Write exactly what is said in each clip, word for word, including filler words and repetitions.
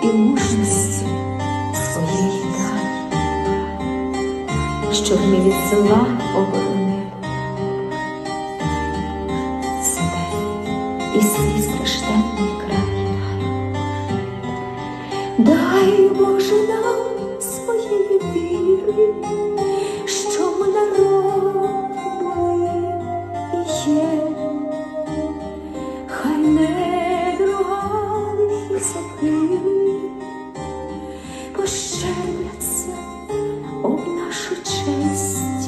і мужності своєї дай, щоб ми від зла оборонили себе і свій страшенний край. Дай, Боже, нам своєї віри, що ми народ і є, хай не другали і сапили пощерняться об нашу честь.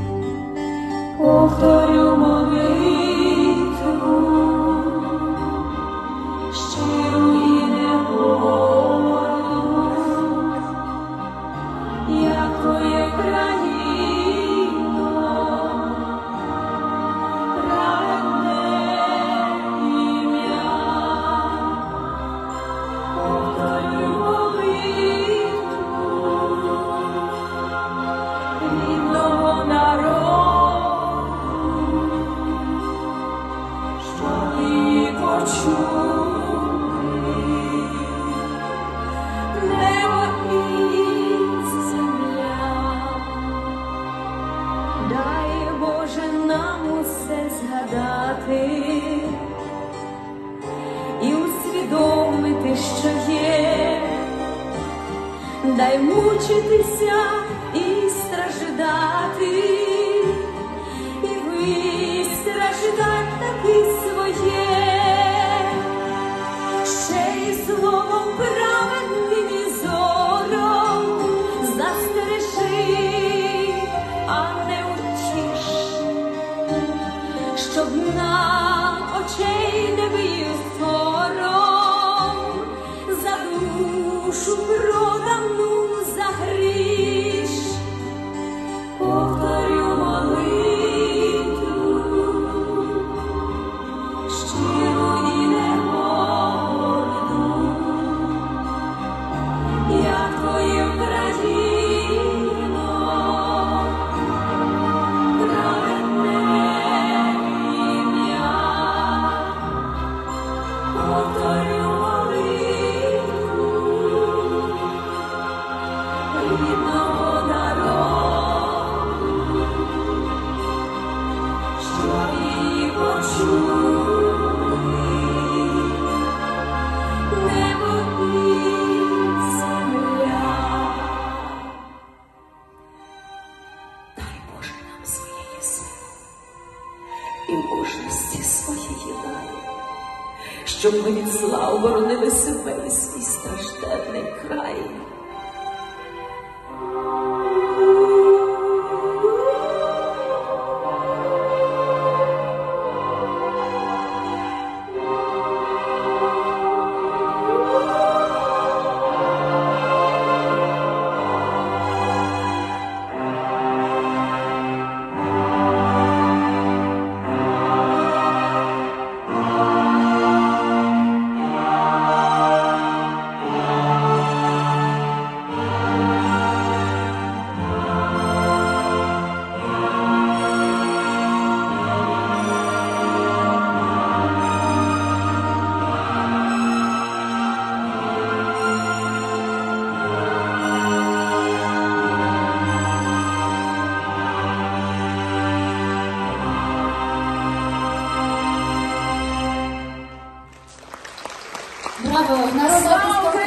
Повторю молитву щиру і негодну, як твоє країно, праведне ім'я. Повторю молитву рідного народу, щоб її почути небо і земля. Дай, Боже, нам усе згадати і усвідомити, що є. Дай мучитися і страждати, і вистраждать таки своє, ще й словом праведним і зором застережи, а не утіш, щоб нам очей не бив сором за душу продану за гріш. Повторю молитву щиру і негодну, як твою країно, праведне ім'я. Повторю молитву рідного народу, щоб її почули небо і земля. Дай, Боже, нам своєї сили і мужності своєї дай, щоб ми від зла оборонили себе і свій стражденний край. Браво! Народна